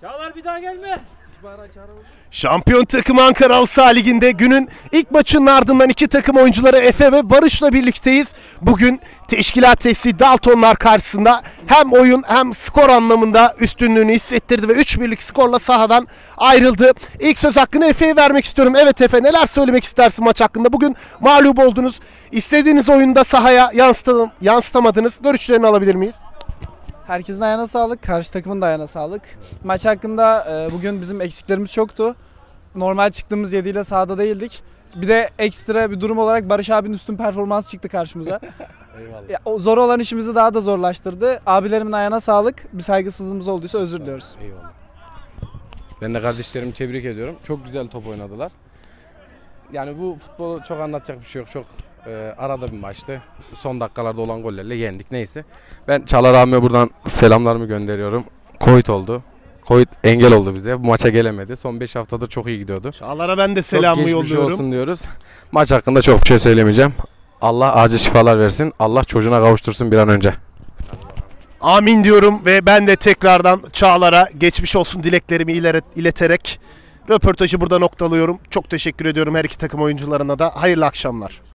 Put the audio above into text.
Çağlar bir daha gelme. Şampiyon takım Ankara Halı Saha Ligi'nde günün ilk maçının ardından iki takım oyuncuları Efe ve Barış'la birlikteyiz. Bugün teşkilat testi Daltonlar karşısında hem oyun hem skor anlamında üstünlüğünü hissettirdi ve 3-1'lik skorla sahadan ayrıldı. İlk söz hakkını Efe'ye vermek istiyorum. Evet Efe, neler söylemek istersin maç hakkında? Bugün mağlup oldunuz. İstediğiniz oyunda sahaya yansıtamadınız. Görüşlerini alabilir miyiz? Herkesin ayağına sağlık, karşı takımın da ayağına sağlık. Maç hakkında bugün bizim eksiklerimiz çoktu. Normal çıktığımız 7 ile sahada değildik. Bir de ekstra bir durum olarak Barış abinin üstün performansı çıktı karşımıza. Eyvallah. Ya, o zor olan işimizi daha da zorlaştırdı. Abilerimin ayağına sağlık. Bir saygısızlığımız olduysa özür diliyoruz. Eyvallah. Ben de kardeşlerimi tebrik ediyorum. Çok güzel top oynadılar. Yani bu futbolu çok anlatacak bir şey yok. Çok arada bir maçtı. Son dakikalarda olan gollerle yendik. Neyse. Ben Çağlar abime buradan selamlarımı gönderiyorum. Covid oldu. Covid engel oldu bize. Bu maça gelemedi. Son 5 haftadır çok iyi gidiyordu. Çağlar'a ben de selamımı çok geçmiş yolluyorum. olsun diyoruz. Maç hakkında çok bir şey söylemeyeceğim. Allah acil şifalar versin. Allah çocuğuna kavuştursun bir an önce. Amin diyorum ve ben de tekrardan Çağlar'a geçmiş olsun dileklerimi ileterek röportajı burada noktalıyorum. Çok teşekkür ediyorum her iki takım oyuncularına da. Hayırlı akşamlar.